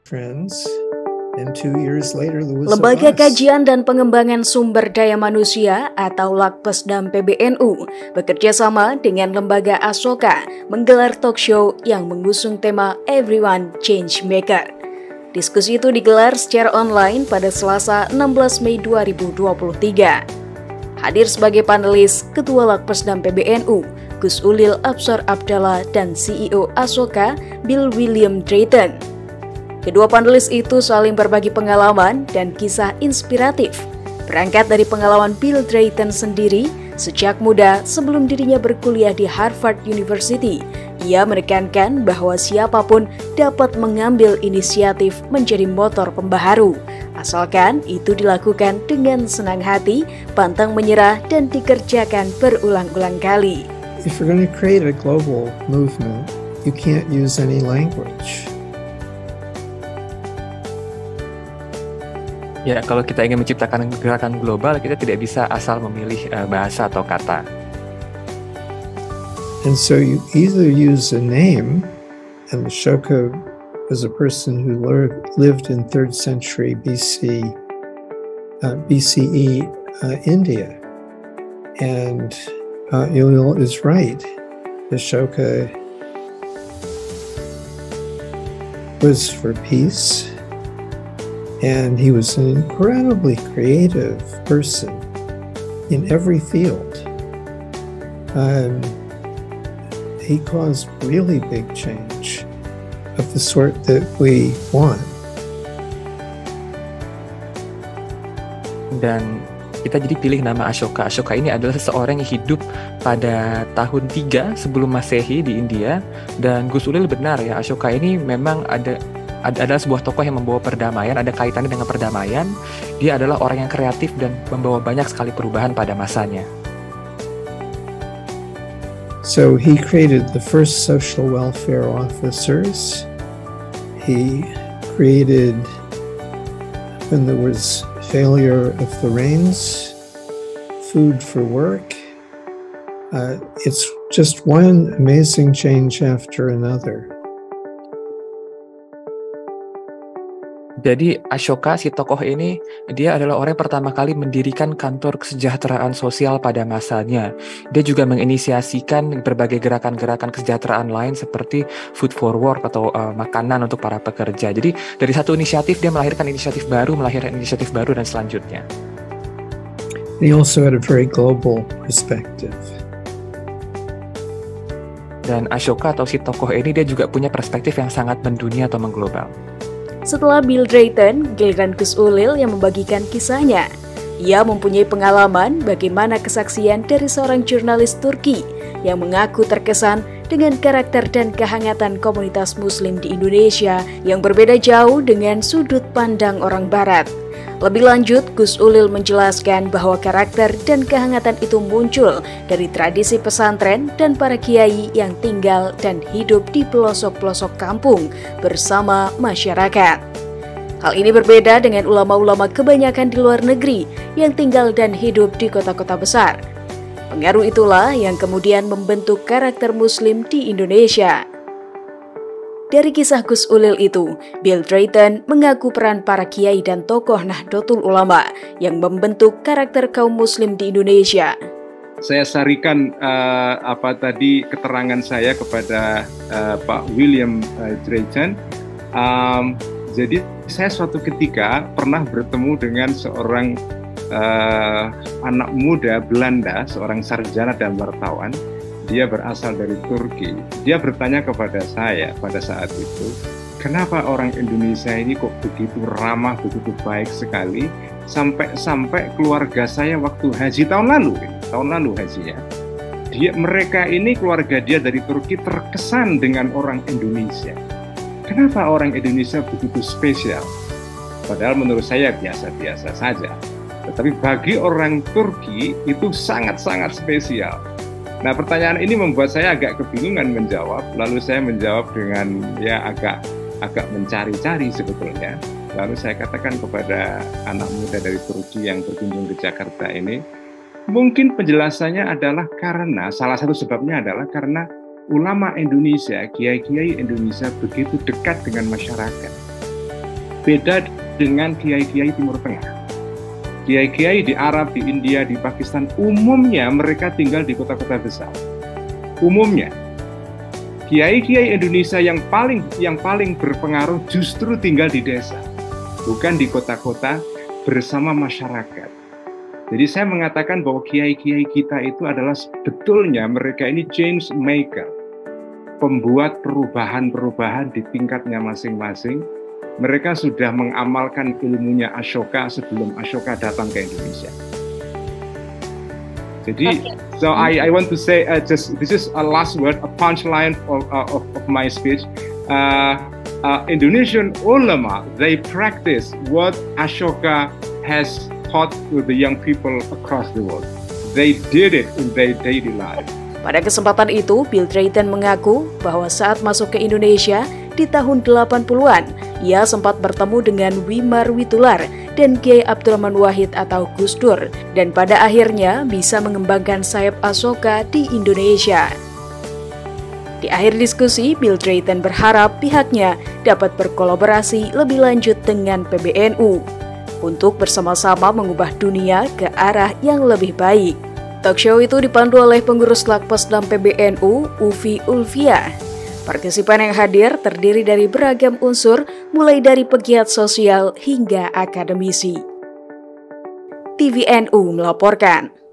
Friends. And 2 years later, there was Lembaga Kajian dan Pengembangan Sumber Daya Manusia atau Lakpesdam PBNU bekerja sama dengan Lembaga Ashoka menggelar talk show yang mengusung tema Everyone Changemaker. Diskusi itu digelar secara online pada Selasa 16 Mei 2023. Hadir sebagai panelis Ketua Lakpesdam PBNU, Gus Ulil Absar Abdallah dan CEO Ashoka, Bill William Drayton. Kedua panelis itu saling berbagi pengalaman dan kisah inspiratif. Berangkat dari pengalaman Bill Drayton sendiri, sejak muda sebelum dirinya berkuliah di Harvard University, ia menekankan bahwa siapapun dapat mengambil inisiatif menjadi motor pembaharu, asalkan itu dilakukan dengan senang hati, pantang menyerah, dan dikerjakan berulang-ulang kali. If you're going to create a global movement, you can't use any language. Ya, kalau kita ingin menciptakan gerakan global, kita tidak bisa asal memilih bahasa atau kata. And so you either use a name, and Ashoka was a person who lived in 3rd century BCE, India. And Ulil is right. Ashoka was for peace. And he was an incredibly creative person in every field. He caused really big change of the sort that we want. Dan kita jadi pilih nama Ashoka. Ashoka ini adalah seseorang yang hidup pada tahun 3 sebelum Masehi di India. Dan Gus Ulil benar ya, Ashoka ini memang adalah sebuah tokoh yang membawa perdamaian, ada kaitannya dengan perdamaian. Dia adalah orang yang kreatif dan membawa banyak sekali perubahan pada masanya. So he created the first social welfare officers. He created, when there was failure of the rains, food for work. It's just one amazing change after another. Jadi Ashoka, si tokoh ini, dia adalah orang yang pertama kali mendirikan kantor kesejahteraan sosial pada masanya. Dia juga menginisiasikan berbagai gerakan-gerakan kesejahteraan lain seperti food for work atau makanan untuk para pekerja. Jadi dari satu inisiatif dia melahirkan inisiatif baru dan selanjutnya. He also had a very global perspective. Dan Ashoka atau si tokoh ini dia juga punya perspektif yang sangat mendunia atau mengglobal. Setelah Bill Drayton, giliran Gus Ulil yang membagikan kisahnya. Ia mempunyai pengalaman bagaimana kesaksian dari seorang jurnalis Turki yang mengaku terkesan dengan karakter dan kehangatan komunitas Muslim di Indonesia yang berbeda jauh dengan sudut pandang orang Barat. Lebih lanjut, Gus Ulil menjelaskan bahwa karakter dan kehangatan itu muncul dari tradisi pesantren dan para kiai yang tinggal dan hidup di pelosok-pelosok kampung bersama masyarakat. Hal ini berbeda dengan ulama-ulama kebanyakan di luar negeri yang tinggal dan hidup di kota-kota besar. Pengaruh itulah yang kemudian membentuk karakter Muslim di Indonesia. Dari kisah Gus Ulil itu, Bill Drayton mengaku peran para kiai dan tokoh Nahdlatul Ulama yang membentuk karakter kaum Muslim di Indonesia. Saya sarikan keterangan saya kepada Pak William Drayton. Jadi saya suatu ketika pernah bertemu dengan seorang anak muda Belanda, seorang sarjana dan wartawan. Dia berasal dari Turki. Dia bertanya kepada saya pada saat itu, kenapa orang Indonesia ini kok begitu ramah, begitu baik sekali, sampai keluarga saya waktu haji tahun lalu hajinya. Mereka ini keluarga dia dari Turki terkesan dengan orang Indonesia. Kenapa orang Indonesia begitu spesial? Padahal menurut saya biasa-biasa saja. Tetapi bagi orang Turki itu sangat-sangat spesial. Nah, pertanyaan ini membuat saya agak kebingungan menjawab. Lalu saya menjawab dengan agak mencari-cari sebetulnya. Lalu saya katakan kepada anak muda dari Turki yang berkunjung ke Jakarta ini, mungkin penjelasannya adalah karena salah satu sebabnya adalah karena ulama Indonesia, kiai-kiai Indonesia begitu dekat dengan masyarakat. beda dengan kiai-kiai Timur Tengah. Kiai-kiai di Arab, di India, di Pakistan, umumnya mereka tinggal di kota-kota besar. Umumnya, kiai-kiai Indonesia yang paling berpengaruh justru tinggal di desa, bukan di kota-kota bersama masyarakat. Jadi saya mengatakan bahwa kiai-kiai kita itu adalah sebetulnya mereka ini change maker, pembuat perubahan-perubahan di tingkatnya masing-masing. Mereka sudah mengamalkan ilmunya Ashoka sebelum Ashoka datang ke Indonesia. Jadi, so I want to say this is a last word, a punchline of my speech. Indonesian ulama, they practice what Ashoka has taught to the young people across the world. They did it in their daily life. Pada kesempatan itu, Bill Drayton mengaku bahwa saat masuk ke Indonesia di tahun 80-an, ia sempat bertemu dengan Wimar Witular dan Kiai Abdurrahman Wahid atau Gus Dur, dan pada akhirnya bisa mengembangkan sayap Ashoka di Indonesia. Di akhir diskusi, Bill Drayton berharap pihaknya dapat berkolaborasi lebih lanjut dengan PBNU untuk bersama-sama mengubah dunia ke arah yang lebih baik. Talk show itu dipandu oleh pengurus Lakpesdam PBNU, Ufi Ulfia. Partisipan yang hadir terdiri dari beragam unsur, mulai dari pegiat sosial hingga akademisi. TVNU melaporkan.